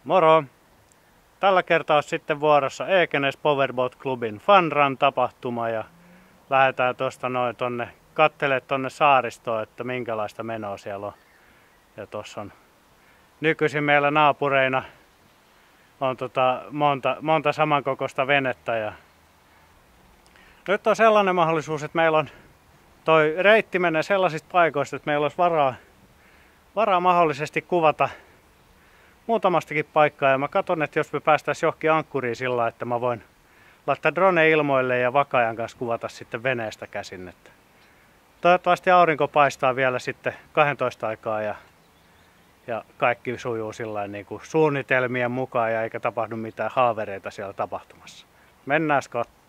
Moro! Tällä kertaa on sitten vuorossa Ekenes Powerboat Clubin Fun Run -tapahtuma ja lähdetään tuosta noin kattelemaan tonne saaristoon, että minkälaista menoa siellä on. Ja tuossa on nykyisin meillä naapureina on monta samankokoista venettä. Ja nyt on sellainen mahdollisuus, että meillä on toi reitti menee sellaisista paikoista, että meillä olisi varaa mahdollisesti kuvata muutamastakin paikkaa, ja mä katson, että jos me päästäisiin johonkin ankkuriin sillä, että mä voin laittaa drone ilmoille ja vakaajan kanssa kuvata sitten veneestä käsin. Että toivottavasti aurinko paistaa vielä sitten 12 aikaa ja kaikki sujuu sillain niin kuin suunnitelmien mukaan ja eikä tapahdu mitään haavereita siellä tapahtumassa. Mennään katsomaan.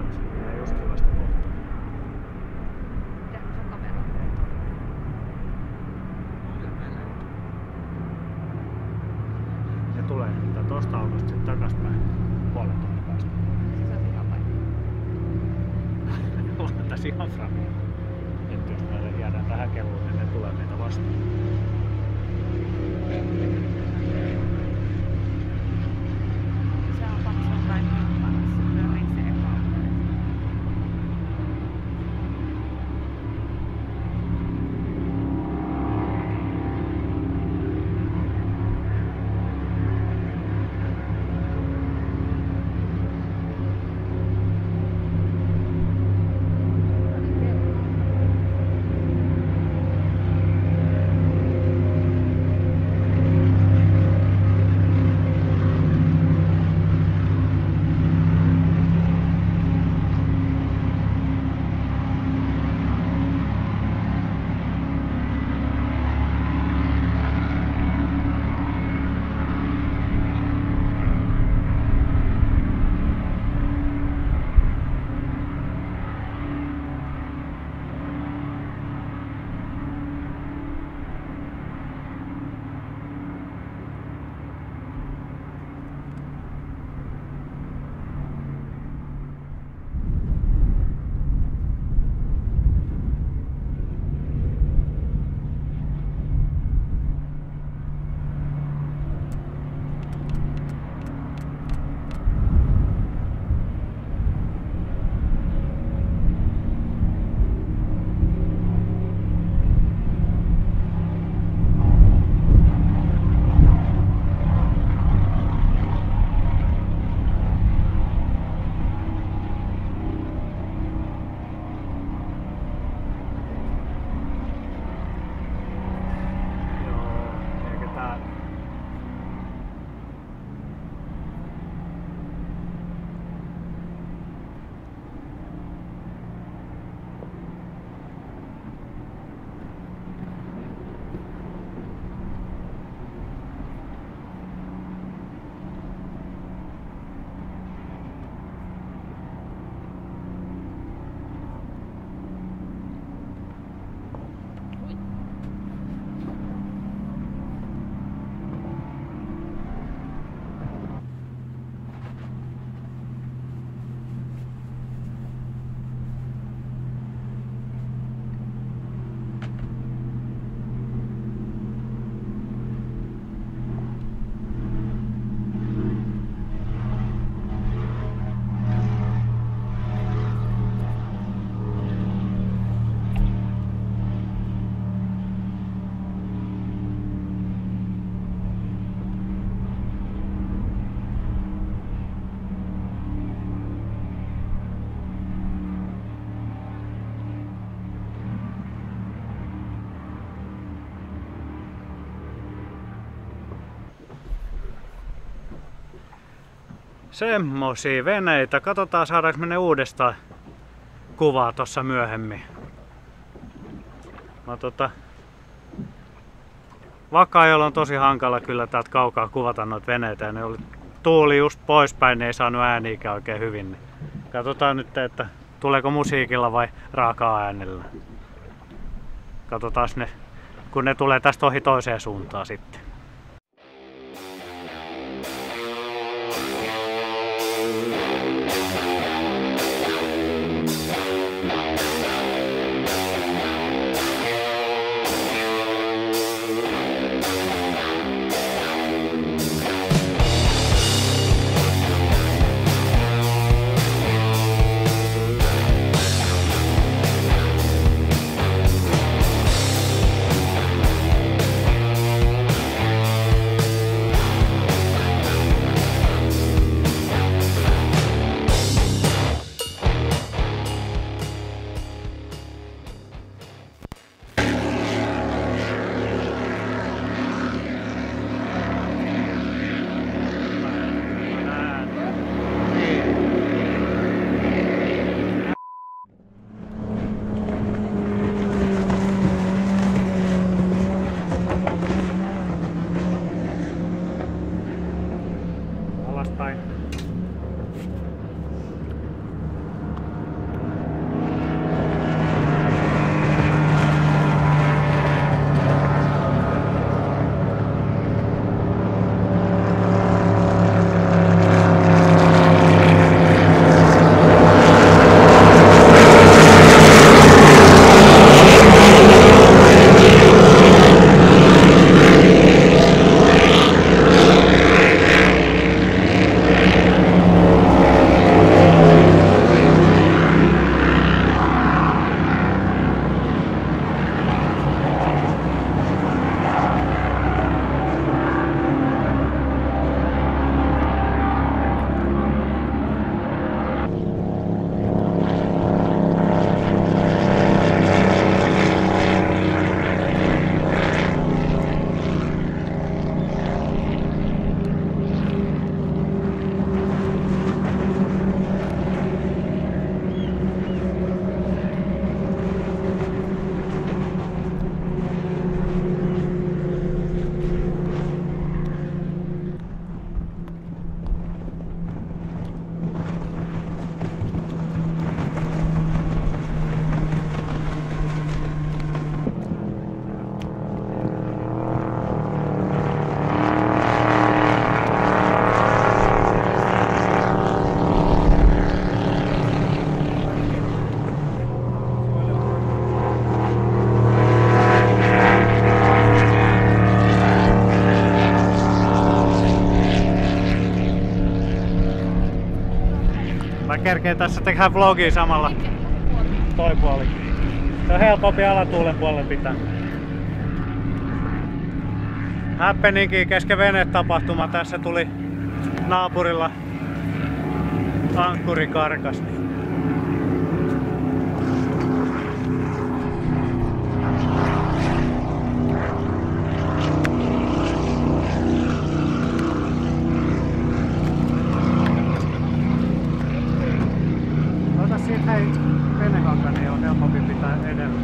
Ja justiin vasta kohtaa. Tehdäänkö se kamera? Ne tulee nimittäin tosta autosta sit takaspäin puolen tunnin päästä. Se on ihan paikka. Ollaan tässä ihan framilla. Että jos me jäädään tähän kelloon, niin ne tulee meitä vastaan. Se on paksu kaikki paras. Pörisee kauhean. Semmosia veneitä. Katsotaan saadaanko me ne uudestaan kuvaa tossa myöhemmin. Vakaajalla on tosi hankala kyllä täältä kaukaa kuvata noita veneitä. Ja ne oli tuuli just poispäin, niin ei saanut ääniäkään oikein hyvin. Katsotaan nyt, että tuleeko musiikilla vai raakaa äänellä. Katsotaan ne, kun ne tulee tästä ohi toiseen suuntaan sitten. Mä kerkeen tässä tehdä vlogia samalla. Toi puoli. Se on helpompi alatuulen puolelle pitää. Happeningi kesken venetapahtuma. Tässä tuli naapurilla ankkuri karkas. Ota siitä hei venehanka, niin on helpompi pitää edellä.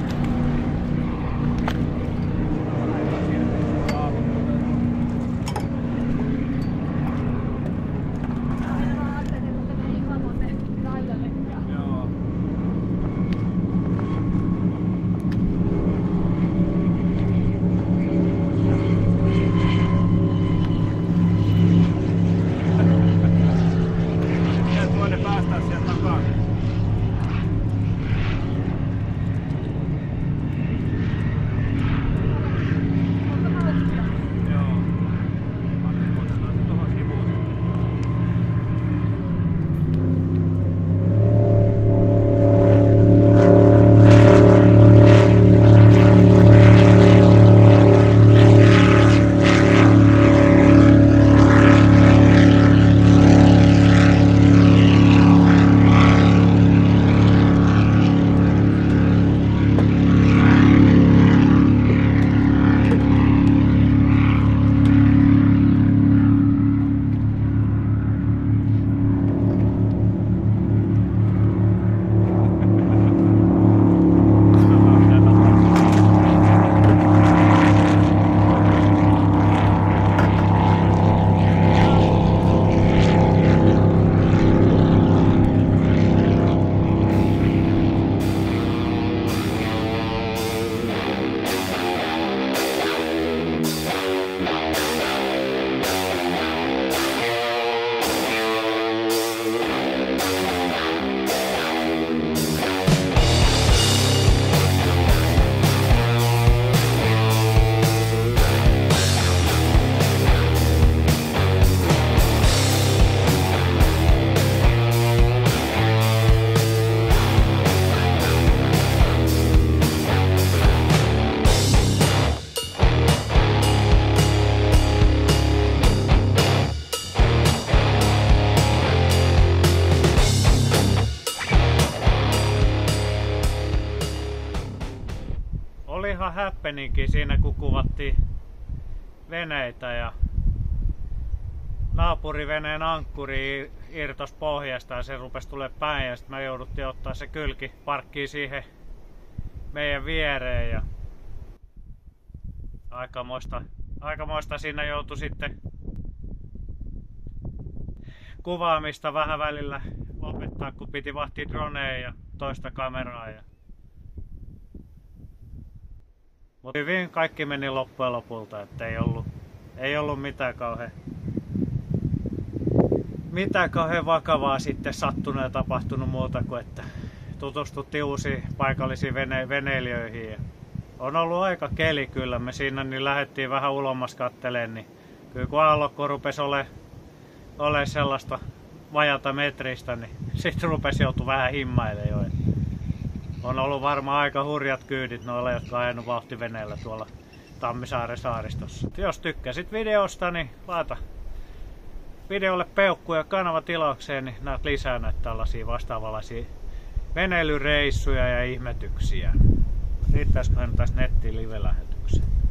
Oli ihan happeninkin siinä, kun kuvattiin veneitä ja naapuriveneen ankkuri irtos pohjasta ja se rupesi tulee päin ja sitten me jouduttiin ottaa se kylki parkkiin siihen meidän viereen ja aikamoista siinä joutui sitten kuvaamista vähän välillä lopettaa, kun piti vahtia dronea ja toista kameraa. Mutta hyvin kaikki meni loppujen lopulta, että ei ollut mitään kauhean vakavaa sitten sattunut ja tapahtunut muuta kuin että tutustuttiin uusiin paikallisiin veneilijöihin. Ja on ollut aika keli kyllä, me siinä niin lähdettiin vähän ulommas kattelemaan, niin kyllä kun aallokko rupesi olemaan sellaista vajata metristä, niin sitten rupesi joutua vähän himmailemaan jo. On ollut varmaan aika hurjat kyydit noilla, jotka on ajanut vauhtiveneellä tuolla Tammisaaren saaristossa. Jos tykkäsit videosta, niin laita videolle peukku ja kanavatilaukseen, niin näet lisää näitä tällaisia vastaavanlaisia veneilyreissuja ja ihmetyksiä. Riittäisiköhän tässä nettiin live-lähetykseen?